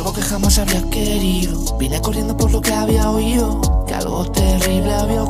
algo que jamás habría querido. Vine corriendo por lo que había oído, que algo terrible había ocurrido.